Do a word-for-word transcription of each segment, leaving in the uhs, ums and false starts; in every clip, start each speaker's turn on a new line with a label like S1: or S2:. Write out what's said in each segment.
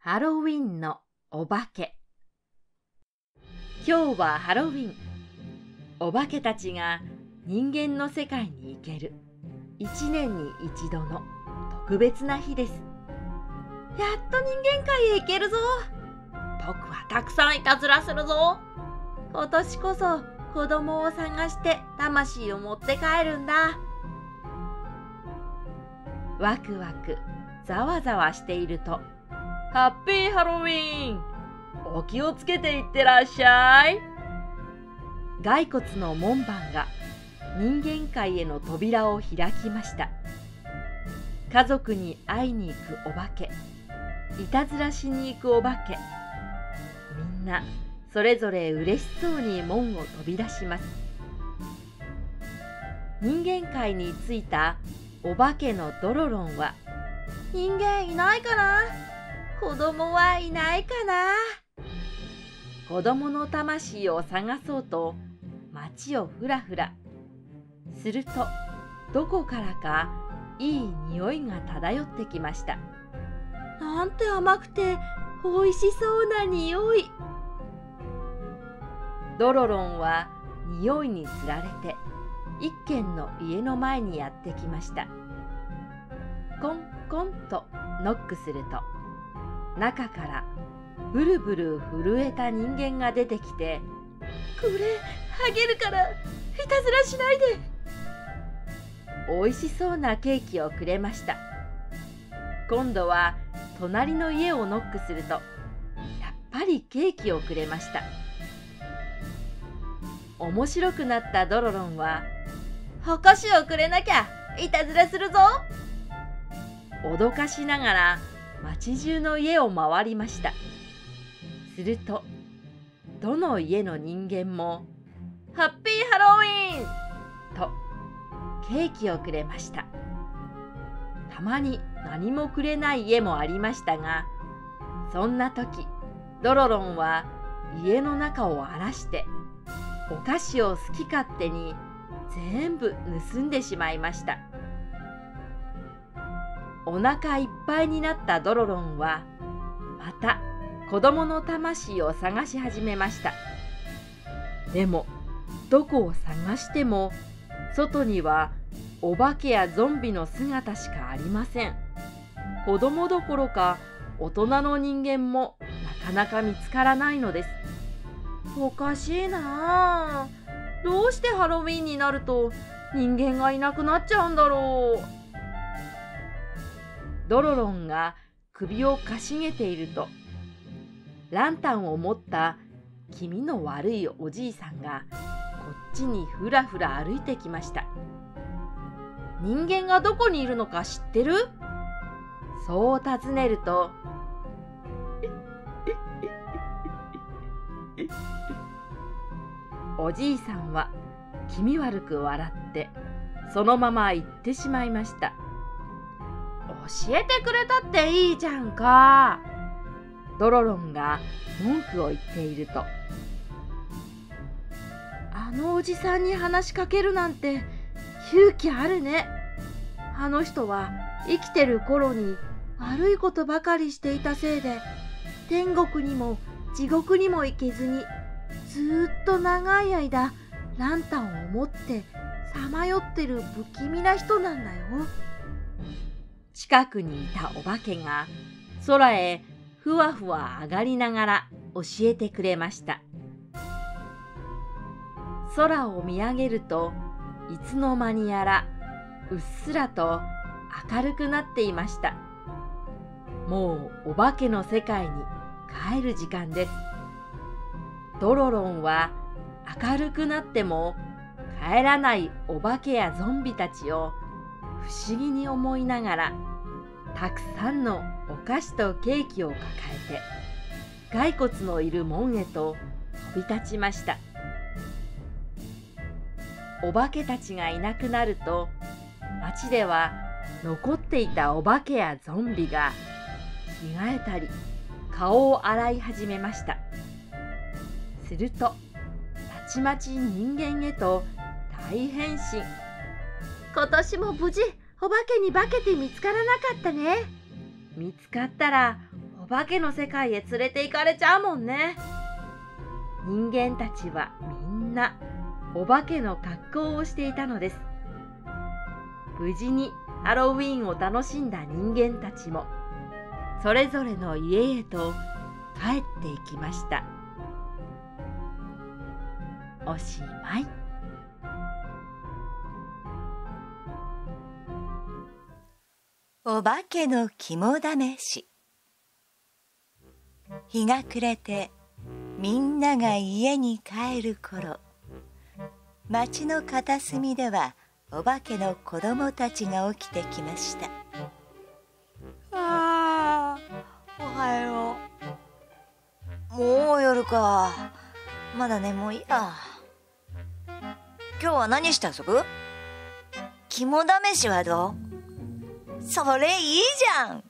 S1: ハロウィンのお化け。今日はハロウィン。お化けたちが人間の世界に行ける一年に一度の特別な日です。
S2: やっと人間界へ行けるぞ。僕はたくさんいたずらするぞ。今年こそ子供を探して魂を持って帰るんだ。
S1: ワクワクざわざわしていると、ハッピーハロウィン、お気をつけていってらっしゃい。骸骨の門番が人間界への扉を開きました。家族に会いに行くお化け、いたずらしに行くお化け、みんなそれぞれ嬉しそうに門を飛び出します。人間界に着いたお化けのドロロンは、
S2: 人間いないかな？子供はいないかな？
S1: 子供の魂を探そうと街をふらふら。するとどこからかいい匂いが漂ってきました。
S2: なんて甘くておいしそうな匂い。
S1: ドロロンは匂いにつられて一軒の家の前にやってきました。コンコンとノックすると、中からブルブル震えた人間が出てきて、
S2: これあげるからいたずらしないで。
S1: おいしそうなケーキをくれました。今度は隣の家をノックすると、やっぱりケーキをくれました。面白くなったドロロンは、
S2: お菓子をくれなきゃいたずらするぞ。
S1: 脅かしながら町中の家を回りました。するとどの家の人間も
S2: ハッピーハロウィーン
S1: とケーキをくれました。たまに何もくれない家もありましたが、そんな時ドロロンは家の中を荒らしてお菓子を好き勝手に全部盗んでしまいました。お腹いっぱいになったドロロンはまた子供の魂を探し始めました。でもどこを探しても外にはお化けやゾンビの姿しかありません。子供どころか大人の人間もなかなか見つからないのです。
S2: おかしいなあ。どうしてハロウィンになると人間がいなくなっちゃうんだろう。
S1: ドロロンが首をかしげていると、ランタンを持った気味の悪いおじいさんがこっちにふらふら歩いてきました。
S2: 人間がどこにいるのか知ってる？
S1: そう尋ねると、おじいさんは気味悪く笑ってそのまま行ってしまいました。
S2: 教えてくれたっていいじゃんか。
S1: ドロロンが文句を言っていると、
S2: あのおじさんに話しかけるなんて勇気あるね。あの人は生きてる頃に悪いことばかりしていたせいで、天国にも地獄にも行けずにずーっと長い間ランタンを持ってさまよってる不気味な人なんだよ。
S1: 近くにいたお化けが空へふわふわ上がりながら教えてくれました。空を見上げるといつの間にやらうっすらと明るくなっていました。もうお化けの世界に帰る時間です。ドロロンは明るくなっても帰らないお化けやゾンビたちを不思議に思いながら、たくさんのお菓子とケーキを抱えて骸骨のいる門へと飛び立ちました。お化けたちがいなくなると、町では残っていたお化けやゾンビが着替えたり顔を洗い始めました。するとたちまち人間へと大変身。
S2: 今年も無事お化けに化けて見つからなかったね。
S1: 見つかったら
S2: お化けの世界へ連れて行かれちゃうもんね。
S1: 人間たちはみんなお化けの格好をしていたのです。無事にハロウィーンを楽しんだ人間たちもそれぞれの家へと帰っていきました。おしまい。
S3: お化けの肝試し。日が暮れてみんなが家に帰る頃、町の片隅ではお化けの子供たちが起きてきました。あー、おはよう。もう夜か。まだ眠いや。今日は何して遊ぶ？肝試しはどう？それいいじゃん。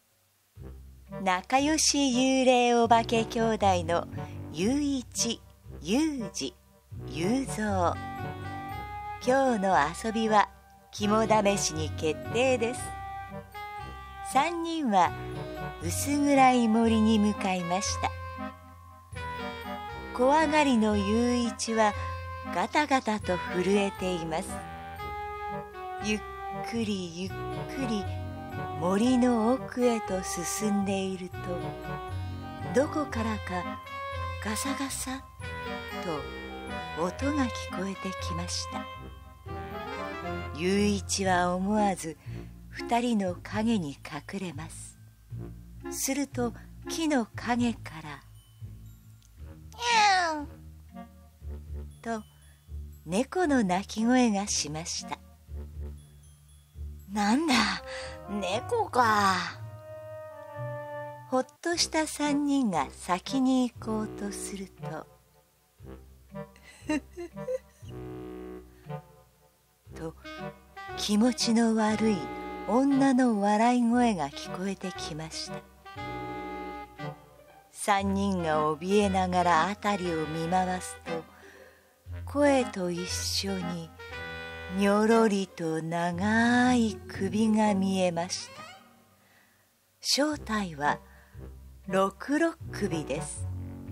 S3: 仲良し幽霊お化け兄弟のゆういち、ゆうじ、ゆうぞう。今日の遊びは肝試しに決定です。三人は薄暗い森に向かいました。怖がりのゆういちはガタガタと震えています。ゆっくりゆっくり森の奥へと進んでいると、どこからかガサガサと音が聞こえてきました。ゆういちは思わず二人の影に隠れます。すると木の陰から「にゃん」と猫の鳴き声がしました。なんだ、猫か。ほっとした三人が先に行こうとするとと気持ちの悪い女の笑い声が聞こえてきました。三人が怯えながら辺りを見回すと、声と一緒ににょろりと長い首が見えました。正体は六六首です。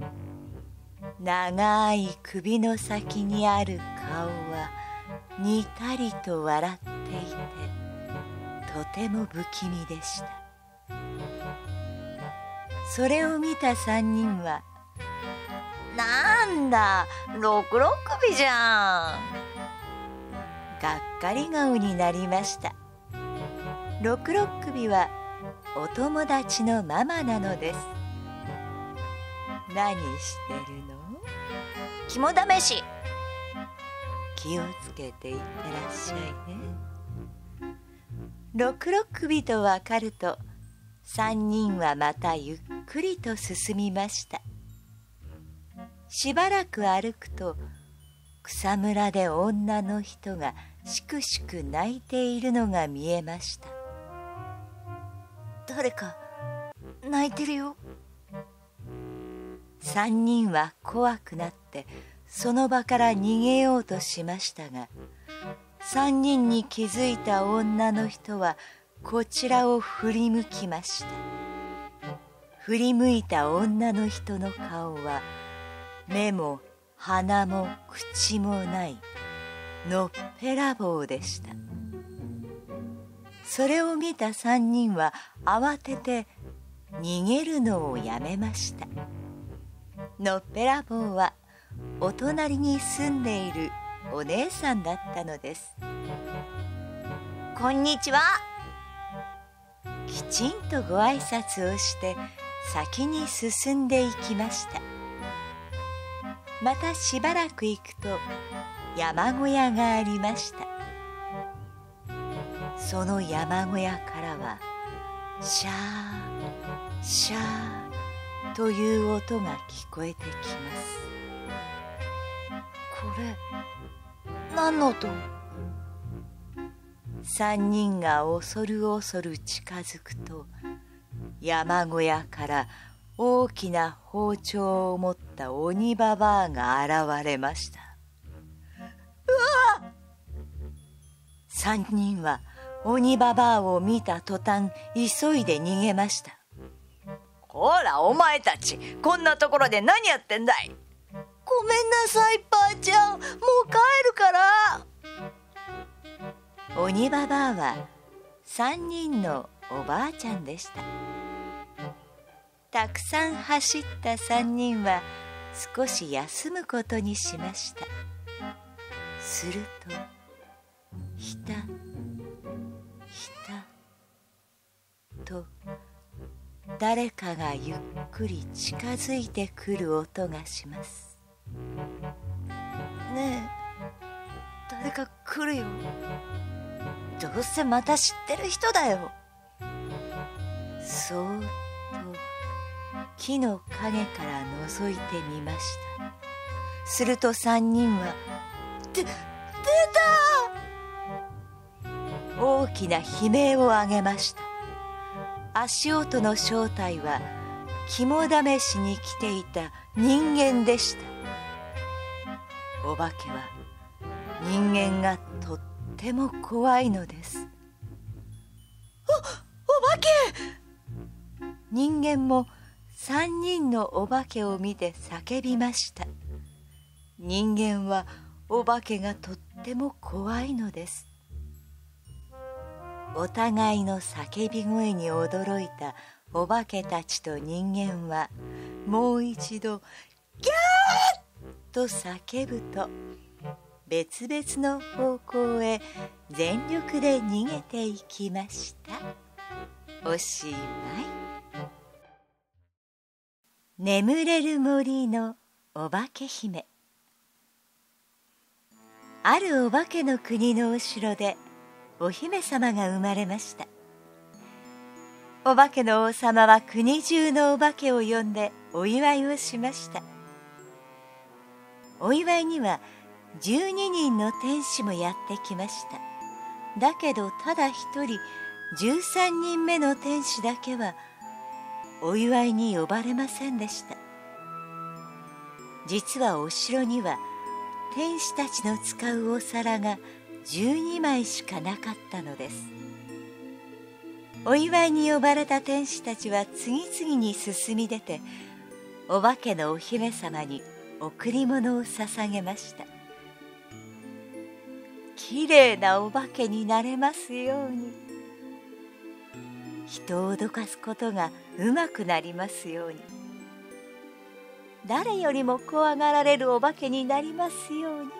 S3: 長い首の先にある顔はにたりと笑っていて、とても不気味でした。それを見た三人は「なんだ、六六首じゃん」がっかり顔になりました。六六首はお友達のママなのです。何してるの？肝試し。気をつけていってらっしゃいね。六六首とわかると、三人はまたゆっくりと進みました。しばらく歩くと、草むらで女の人がしくしく泣いているのが見えました。誰か泣いてるよ。三人は怖くなってその場から逃げようとしましたが、三人に気づいた女の人はこちらを振り向きました。振り向いた女の人の顔は目も鼻も口もないのっぺらぼうでした。それを見た三人は慌てて逃げるのをやめました。のっぺらぼうはお隣に住んでいるお姉さんだったのです。こんにちは。きちんとご挨拶をして先に進んでいきました。またしばらく行くと山小屋がありました。その山小屋からはシャーシャーという音が聞こえてきます。これ何の音？三人が恐る恐る近づくと、山小屋から大きな包丁を持った鬼ババアが現れました。うわっ！三人は鬼ババアを見た途端急いで逃げました。 ほらお前たち、こんなところで何やってんだい。ごめんなさいばあちゃん、もう帰るから。鬼ばばあは三人のおばあちゃんでした。たくさん走った三人は少し休むことにしました。するとひたひたと誰かがゆっくり近づいてくる音がします。ねえ、誰か来るよ。どうせまた知ってる人だよ。そーっと木の陰から覗いてみました。すると三人は「で、出た!」大きな悲鳴を上げました。足音の正体は肝試しに来ていた人間でした。お化けは人間がとっても怖いのです。お、お化け！人間も三人のお化けを見て叫びました。人間はお化けがとっても怖いのです。お互いの叫び声に驚いたお化けたちと人間はもう一度ギャーッと叫ぶと別々の方向へ全力で逃げていきました。おしまい。眠れる森のお化け姫。あるお化けの国のお城でお姫様が生まれました。お化けの王様は国中のお化けを呼んでお祝いをしました。お祝いにはじゅうににんの天使もやってきました。だけどただ一人じゅうさんにんめの天使だけはお祝いに呼ばれませんでした。実はお城には天使たちの使うお皿がじゅうにまいしかなかったのです。お祝いに呼ばれた天使たちは次々に進み出てお化けのお姫様に贈り物を捧げました。きれいなお化けになれますように、人を脅かすことがうまくなりますように、誰よりも怖がられるお化けになりますように。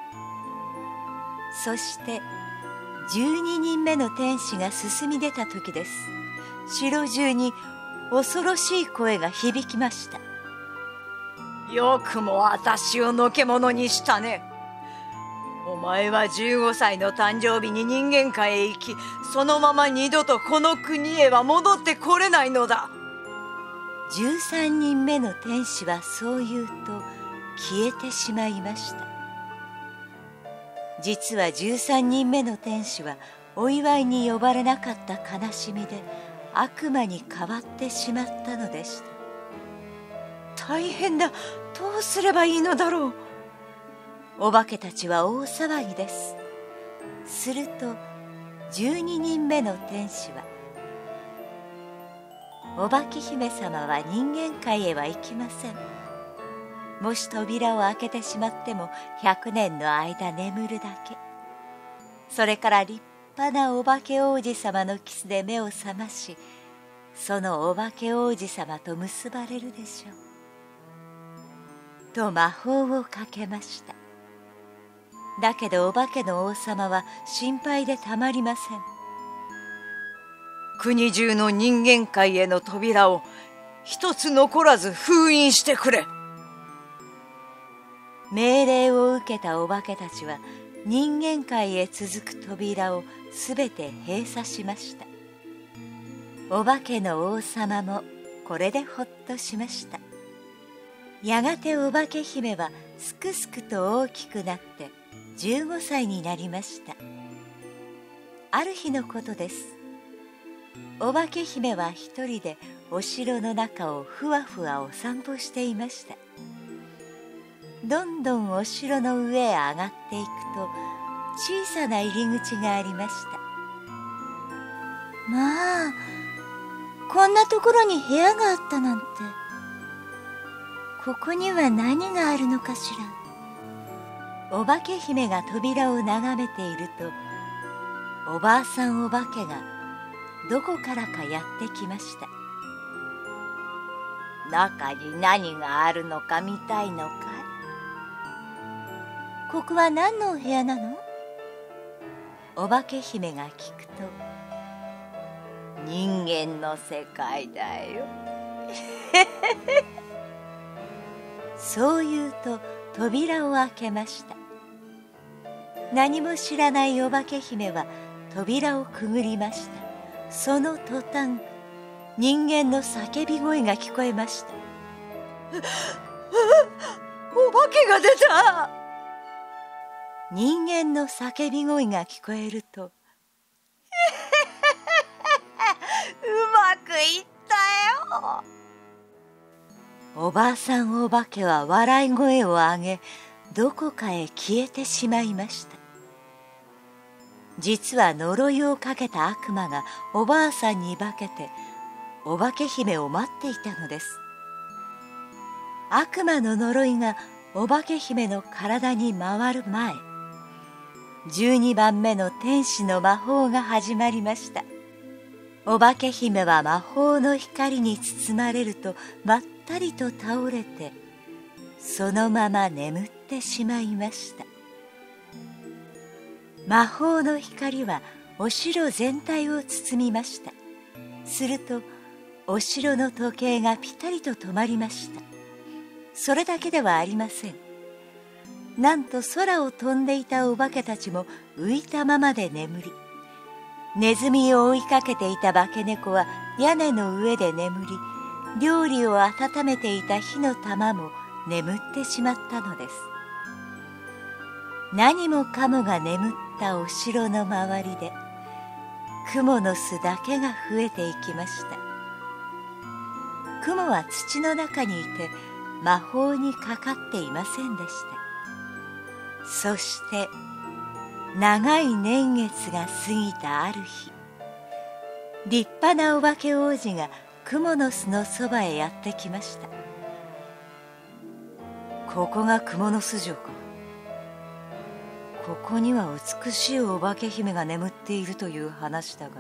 S3: そしてじゅうににんめの天使が進み出た時です。城中に恐ろしい声が響きました。よくも私をのけものにしたね。お前はじゅうごさいの誕生日に人間界へ行き、そのまま二度とこの国へは戻ってこれないのだ。じゅうさんにんめの天使はそう言うと消えてしまいました。実はじゅうさんにんめの天使はお祝いに呼ばれなかった悲しみで悪魔に変わってしまったのでした。大変だ、どうすればいいのだろう。お化けたちは大騒ぎです。するとじゅうににんめの天使は、お化け姫様は人間界へは行きません。もし扉を開けてしまってもひゃくねんの間眠るだけ。それから立派なお化け王子様のキスで目を覚まし、そのお化け王子様と結ばれるでしょう。と魔法をかけました。だけどお化けの王様は心配でたまりません。国中の人間界への扉を一つ残らず封印してくれ。命令を受けたお化けたちは人間界へ続く扉をすべて閉鎖しました。お化けの王様もこれでほっとしました。やがてお化け姫はすくすくと大きくなってじゅうごさいになりました。ある日のことです。お化け姫は一人でお城の中をふわふわお散歩していました。どんどんお城の上へ上がっていくと小さな入り口がありました。まあ、 こんなところに部屋があったなんて。ここには何があるのかしら。お化け姫が扉を眺めていると、おばあさんお化けがどこからかやってきました。中に何があるのか見たいのかい？ここは何のお部屋なの？お化け姫が聞くと、人間の世界だよ。そう言うと扉を開けました。何も知らないお化け姫は扉をくぐりました。その途端、人間の叫び声が聞こえました。お化けが出た！人間の叫び声が聞こえると、うまくいったよ。おばあさんお化けは笑い声を上げ、どこかへ消えてしまいました。実は呪いをかけた悪魔がおばあさんに化けて、お化け姫を待っていたのです。悪魔の呪いがお化け姫の体に回る前、じゅうにばんめの天使の魔法が始まりました。お化け姫は魔法の光に包まれるとまったりと倒れて、そのまま眠ってしまいました。魔法の光はお城全体を包みました。するとお城の時計がぴたりと止まりました。それだけではありません。なんと空を飛んでいたお化けたちも浮いたままで眠り、ネズミを追いかけていた化け猫は屋根の上で眠り、料理を温めていた火の玉も眠ってしまったのです。何もかもが眠ったお城の周りで、蜘蛛の巣だけが増えていきました。蜘蛛は土の中にいて魔法にかかっていませんでした。そして長い年月が過ぎたある日、立派なお化け王子が蜘蛛の巣のそばへやってきました。ここが蜘蛛の巣城か。ここには美しいお化け姫が眠っているという話だが。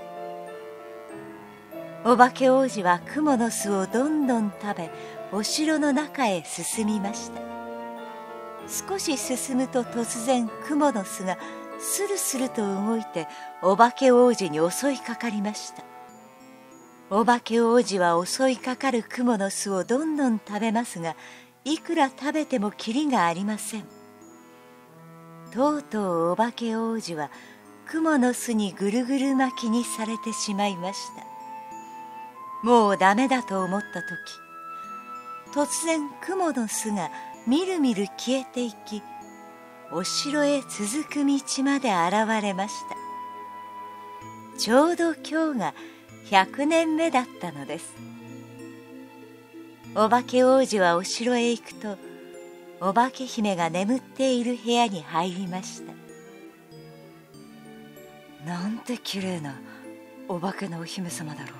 S3: お化け王子は蜘蛛の巣をどんどん食べ、お城の中へ進みました。少し進むと突然蜘蛛の巣がスルスルと動いてお化け王子に襲いかかりました。お化け王子は襲いかかる蜘蛛の巣をどんどん食べますが、いくら食べてもきりがありません。とうとうお化け王子は蜘蛛の巣にぐるぐる巻きにされてしまいました。もうダメだと思った時、突然蜘蛛の巣がみるみる消えていき、お城へ続く道まで現れました。ちょうど今日がひゃくねんめだったのです。お化け王子はお城へ行くと、お化け姫が眠っている部屋に入りました。なんてきれいなお化けのお姫様だろ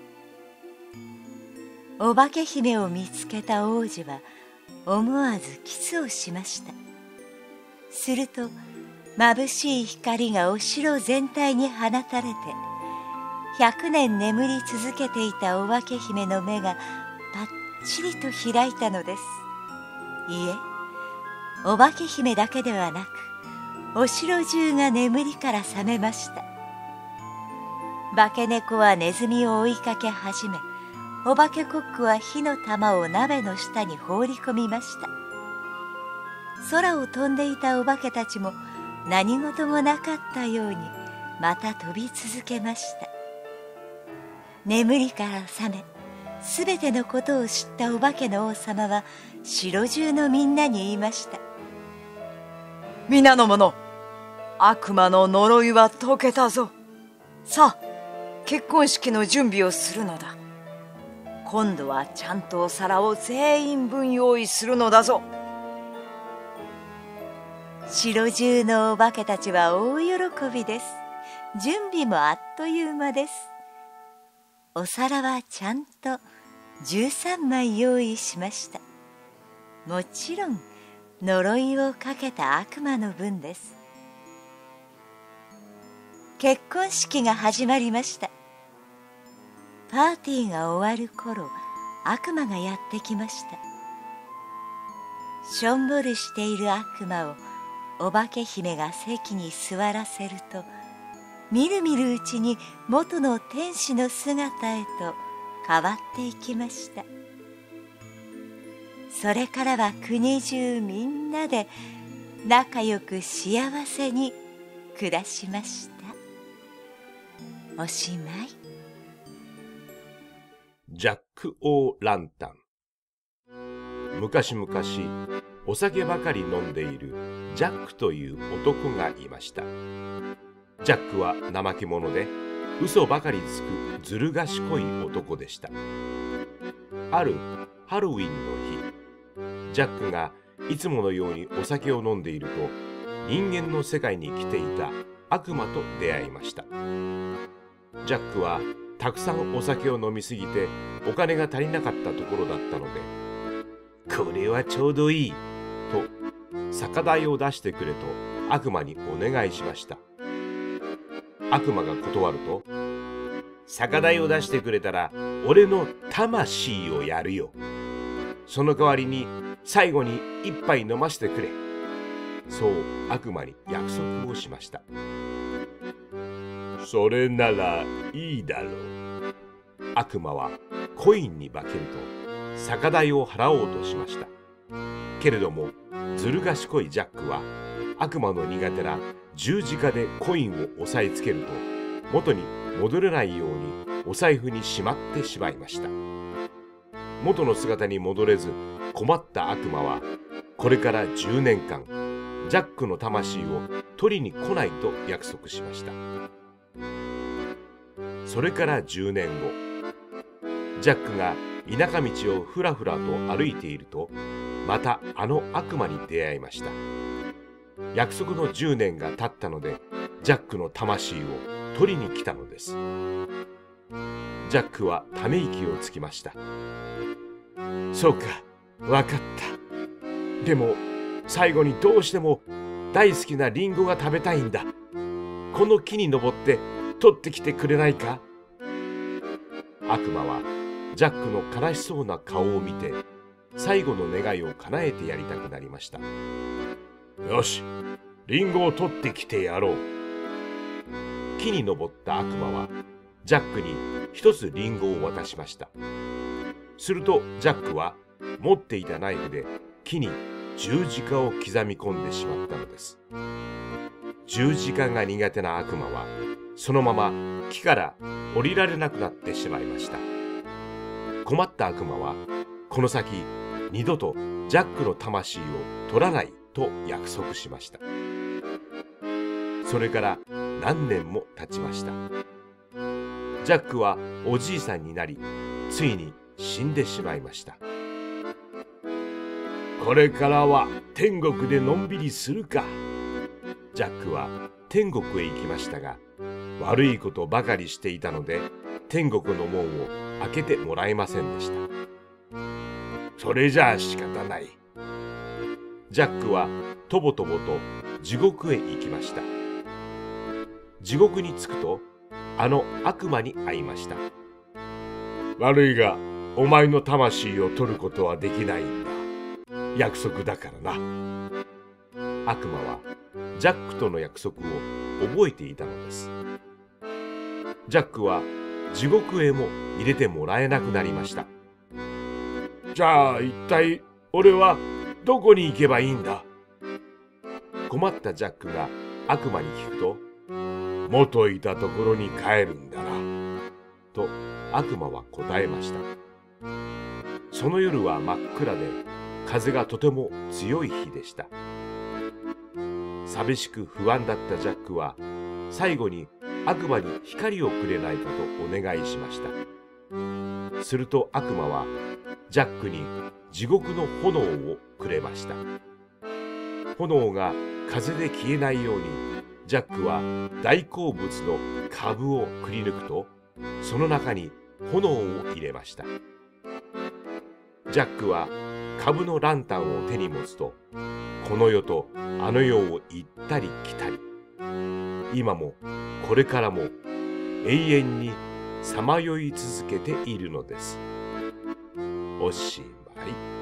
S3: う。お化け姫を見つけた王子は思わずキスをしました。すると眩しい光がお城全体に放たれて、ひゃくねん眠り続けていたお化け姫の目がパッチリと開いたのです。いえ、お化け姫だけではなく、お城中が眠りから覚めました。化け猫はネズミを追いかけ始め、お化けコックは火の玉を鍋の下に放り込みました。空を飛んでいたお化けたちも何事もなかったようにまた飛び続けました。眠りから覚め、すべてのことを知ったお化けの王様は城中のみんなに言いました。
S4: 皆の者、悪魔の呪いは解けたぞ。さあ、結婚式の準備をするのだ。今度はちゃんとお皿を全員分用意するのだぞ。
S3: 城中のお化けたちは大喜びです。準備もあっという間です。 お皿はちゃんとじゅうさんまい用意しました。もちろん呪いをかけた悪魔の分です。結婚式が始まりました。パーティーが終わる頃、悪魔がやってきました。しょんぼりしている悪魔をお化け姫が席に座らせると、みるみるうちに元の天使の姿へと変わっていきました。それからは国中みんなで仲良く幸せに暮らしました。おしまい。
S5: ジャック・オー・ランタン。昔々、お酒ばかり飲んでいるジャックという男がいました。ジャックは怠け者で嘘ばかりつくずる賢い男でした。あるハロウィンの日、ジャックがいつものようにお酒を飲んでいると、人間の世界に来ていた悪魔と出会いました。ジャックはたくさんお酒を飲みすぎてお金が足りなかったところだったので、これはちょうどいいと酒代を出してくれと悪魔にお願いしました。悪魔が断ると、酒代を出してくれたら俺の魂をやるよ。その代わりに最後に一杯飲ませてくれ。そう悪魔に約束をしました。それならいいだろう。悪魔はコインに化けると酒代を払おうとしました。けれどもずる賢いジャックは悪魔の苦手な十字架でコインを押さえつけると、元に戻れないようにお財布にしまってしまいました。元の姿に戻れず困った悪魔は、これからじゅうねんかんジャックの魂を取りに来ないと約束しました。それからじゅうねんご、ジャックが田舎道をふらふらと歩いていると、またあの悪魔に出会いました。約束のじゅうねんが経ったので、ジャックの魂を取りに来たのです。ジャックはため息をつきました。そうか、わかった。でも最後にどうしても大好きなリンゴが食べたいんだ。この木に登って取ってきてくれないか。悪魔はジャックの悲しそうな顔を見て、最後の願いを叶えてやりたくなりました。よし、リンゴを取ってきてやろう。木に登った悪魔はジャックに一つリンゴを渡しました。するとジャックは持っていたナイフで木に十字架を刻み込んでしまったのです。十字架が苦手な悪魔はそのまま木から降りられなくなってしまいました。困った悪魔はこの先二度とジャックの魂を取らないと約束しました。それから何年も経ちました。ジャックはおじいさんになり、ついに死んでしまいました。これからは天国でのんびりするか。ジャックは天国へ行きましたが、悪いことばかりしていたので天国の門を開けてもらえませんでした。それじゃあ仕方ない。ジャックはとぼとぼと地獄へ行きました。地獄に着くとあの悪魔に会いました。悪いがお前の魂を取ることはできないんだ。約束だからな。悪魔はジャックとの約束を覚えていたのです。ジャックは地獄へも入れてもらえなくなりました。じゃあ一体俺はどこに行けばいいんだ。困ったジャックが悪魔に聞くと、元いたところに帰るんだなと悪魔は答えました。その夜は真っ暗で風がとても強い日でした。寂しく不安だったジャックは最後に悪魔に光をくれないかとお願いしました。すると悪魔はジャックに地獄の炎をくれました。炎が風で消えないようにジャックは大好物のカブをくり抜くと、その中に炎を入れました。ジャックは株のランタンを手に持つと、この世とあの世を行ったり来たり、今もこれからも永遠にさまよい続けているのです。おしまい。